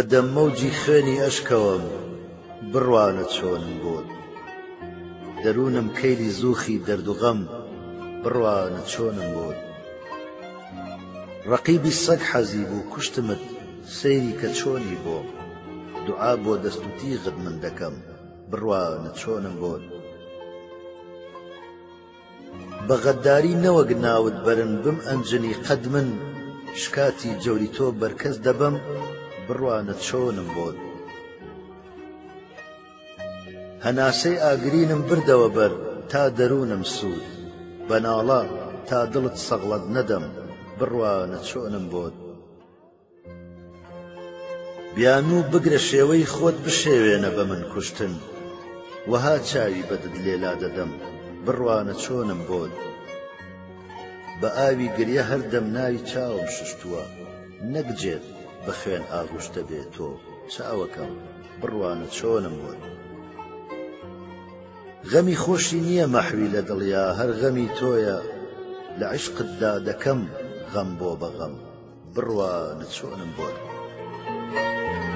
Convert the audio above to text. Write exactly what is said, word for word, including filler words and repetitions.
بەدەم مەوجی خوێنی ئەشکەوەم بڕوانە چۆنم بۆت دەروونم کەیلی زووخی دەرد و غەم بڕوانە چۆنم بۆت ڕەقیبی سەگ حەزی بوو کوشتمت سەیری کە چۆنی بۆ دوعا بۆ دەست و تیغت من دەکەم بڕوانە چۆنم بۆت بە غەداری نەوەک ناوت بەرن بم ئەنجنی قەد من شکاتی جەوری تۆ بەرکەس دەبەم بڕوانە چۆنم بۆت هەناسەی ئاگرینم بردەوە بەر تا دەروونم سوود بەناڵە تا دڵت سەغڵەت نەدەم بڕوانە چۆنم بۆت بیانوو بگرە شێوەی خۆت بشێوێنە بە من کوشتن وەها چاوی بەدت لێلا دەدەم بڕوانە چۆنم بۆت بە ئاوی گریە هەردەم ناوی چاوم ششتووە نەگجێت بە خوێن ئاغوشتە بێت تۆ چاوەکەم بڕوانە چۆنم بۆت غەمی خۆشی نییە مەحوی لە دڵیا هەر غەمی تۆیە لە عیشقتدا دەکەم غەم بۆ بە غەم بڕوانە چۆنم بۆت